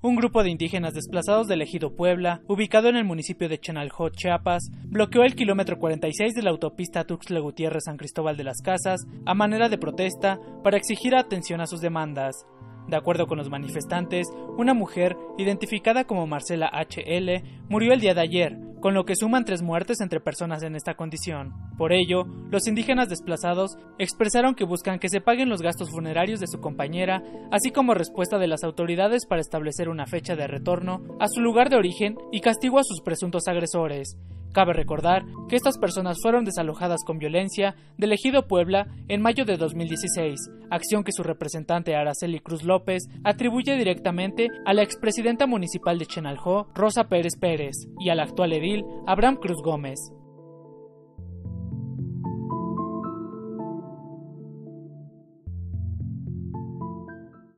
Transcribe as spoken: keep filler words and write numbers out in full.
un grupo de indígenas desplazados del ejido Puebla, ubicado en el municipio de Chenalhó, Chiapas, bloqueó el kilómetro cuarenta y seis de la autopista Tuxtla Gutiérrez-San Cristóbal de las Casas a manera de protesta para exigir atención a sus demandas. De acuerdo con los manifestantes, una mujer, identificada como Marcela H L, murió el día de ayer, con lo que suman tres muertes entre personas en esta condición. Por ello, los indígenas desplazados expresaron que buscan que se paguen los gastos funerarios de su compañera, así como respuesta de las autoridades para establecer una fecha de retorno a su lugar de origen y castigo a sus presuntos agresores. Cabe recordar que estas personas fueron desalojadas con violencia del ejido Puebla en mayo de dos mil dieciséis, acción que su representante Araceli Cruz López atribuye directamente a la expresidenta municipal de Chenalhó, Rosa Pérez Pérez, y al actual edil Abraham Cruz Gómez.